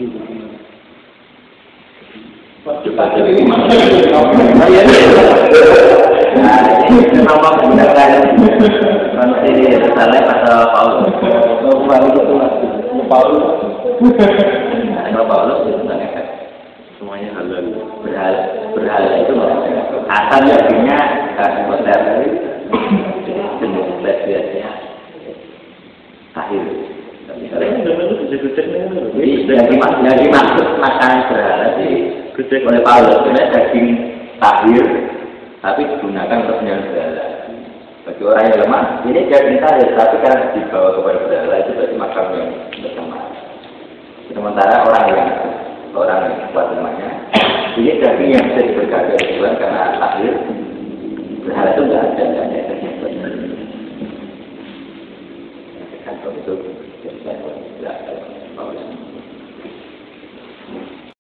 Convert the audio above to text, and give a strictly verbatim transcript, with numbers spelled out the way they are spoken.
Coba jadi mana? Nah, ini kenapa menggunakan manusia Yerusalem atau Paulus? Paulus itu Paulus. Kalau Paulus itu sebenarnya semuanya halal, berhal, berhal itu asalnya artinya hotel, jenis lesbiannya akhir. Yang dimaksud makanan berhala sih oleh Paulus sebenarnya daging tahir, tapi digunakan untuk penyembelihan berhala. Bagi orang yang lemah, ini daging tahir, tapi karena dibawa kepada berhala itu berarti makam yang bersama. Sementara orang yang orang yang kuat lemahnya, ini daging yang bisa diberkati oleh Tuhan karena tahir berhala itu tidak ada, tidak ada.